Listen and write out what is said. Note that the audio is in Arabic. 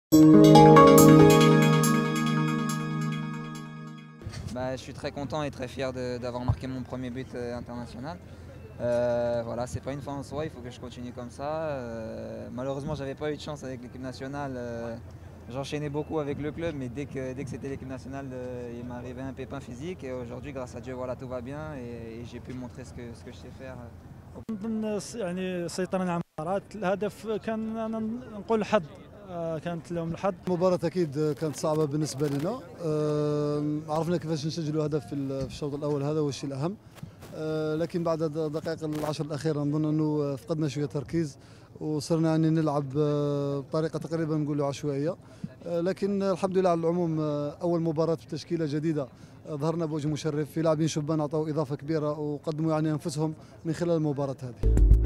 Bah, je suis très content et très fier d'avoir marqué mon premier but international. Voilà, c'est pas une fin en soi, il faut que je continue comme ça. Malheureusement, j'avais pas eu de chance avec l'équipe nationale. J'enchaînais beaucoup avec le club, mais dès que c'était l'équipe nationale, il m'est arrivé un pépin physique. Et aujourd'hui, grâce à Dieu, voilà, tout va bien et j'ai pu montrer ce que je sais faire. نظن يعني سيطرنا على المباراة. الهدف كان أنا نقول حظ، كانت لهم الحظ. المباراة أكيد كانت صعبة بالنسبة لنا. عرفنا كيفاش نسجلوا هدف في الشوط الأول، هذا هو الشيء الأهم. لكن بعد الدقائق العشر الأخيرة نظن أنه فقدنا شوية تركيز وصرنا يعني نلعب بطريقة تقريبا نقولوا عشوائية. لكن الحمد لله على العموم، أول مباراة بتشكيلة جديدة، ظهرنا بوجه مشرف، في لاعبين شبان أعطوا إضافة كبيرة وقدموا يعني أنفسهم من خلال المباراة هذه.